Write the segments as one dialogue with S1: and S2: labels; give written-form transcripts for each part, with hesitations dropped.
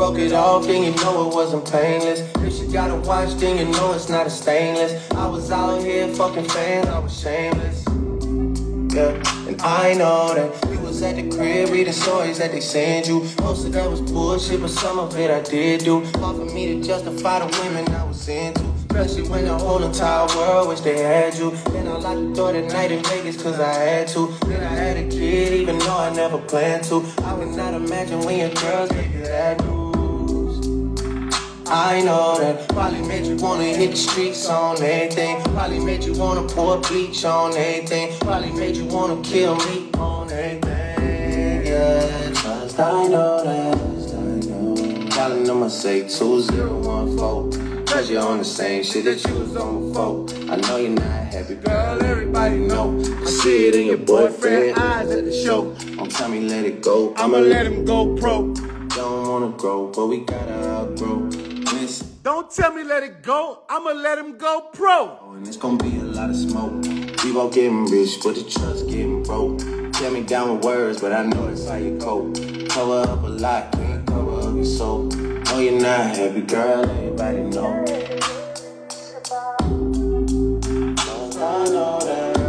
S1: broke it off, then you know it wasn't painless. If she got a watch, then you know it's not a stainless. I was out here fucking fans, I was shameless. Yeah, and I know that you was at the crib reading stories that they send you. Most of that was bullshit, but some of it I did do. All for me to justify the women I was into. Especially when the whole entire world wish they had you. Then I like to throw that night in Vegas cause I had to. Then I had a kid even though I never planned to. I cannot imagine when your girls gave you that news. I know that probably made you wanna hit the streets on everything. Probably made you wanna pour bleach on everything. Probably made you wanna kill me on everything. Yeah, trust I know that. Calling them I say 2014. Cause you're on the same shit that you was on before. I know you're not happy, girl, everybody know. I see it in your boyfriend eyes at the show. Don't tell me let it go, I'ma let him go pro. Don't wanna grow, but we gotta outgrow this.
S2: Don't tell me let it go, I'ma let him go pro.
S1: Oh, and it's gonna be a lot of smoke. We both getting rich, but the trust getting broke. Tell me down with words, but I know that's how you cope. Cover up a lot, can't cover up your soul. No, you're not happy, girl, everybody know. I know that.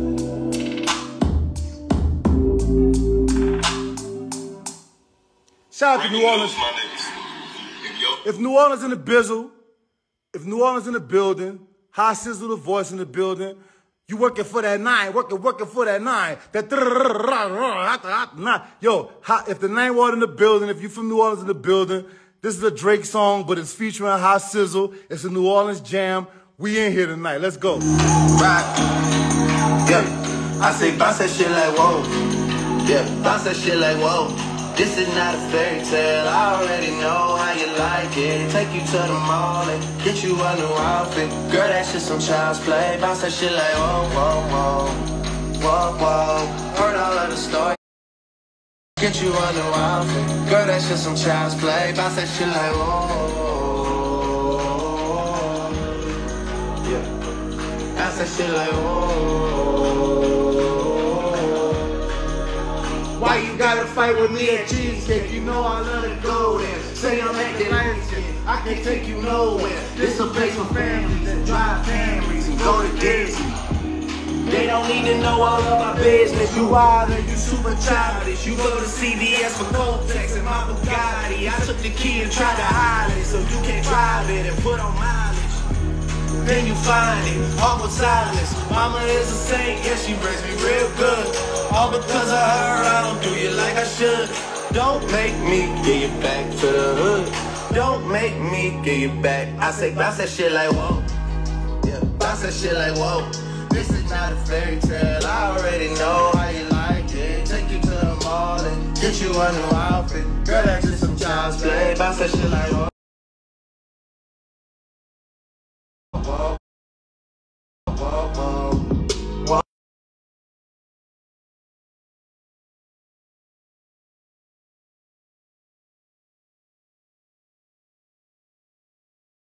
S2: Shout out to New Orleans. If New Orleans in the bizzle, if New Orleans in the building, High Sizzle the voice in the building, you working for that 9, working for that 9. That yo, if the 9 Ward in the building, if you from New Orleans in the building, this is a Drake song, but it's featuring High Sizzle. It's a New Orleans jam. We in here tonight. Let's go.
S1: Right. Yeah. I say bounce that shit like whoa. Yeah. Bounce that shit like whoa. This is not a fairy tale. I already know how you like it. Take you to the mall and get you a new outfit. Girl, that's just some child's play. Bounce that shit like whoa, whoa, whoa. Whoa, whoa. Heard all of the stories. Get you a new outfit. Girl, that's just some child's play. Bounce that shit like whoa. Yeah. Bounce that shit like whoa. Why you gotta fight with me at Cheesecake? You know I love to go there. Say I'm acting like I can't take you nowhere. This a place for families that drive families and go to Disney. They don't need to know all of my business. You wild and you super childish. You go to CVS for Kotex and my Bugatti. I took the key and tried to hide it so you can't drive it and put on mileage. Then you find it, awkward silence. Mama is a saint, yeah, she brings me real good. All because of her, I don't do you like I should. Don't make me get you back to the hood. Don't make me get you back. I say bounce that shit like whoa. Yeah, bounce that shit like whoa. This is not a fairy tale, I already know how you like it. Take you to the mall and get you a new outfit. Girl, that's just some child's play. Bounce that shit like whoa.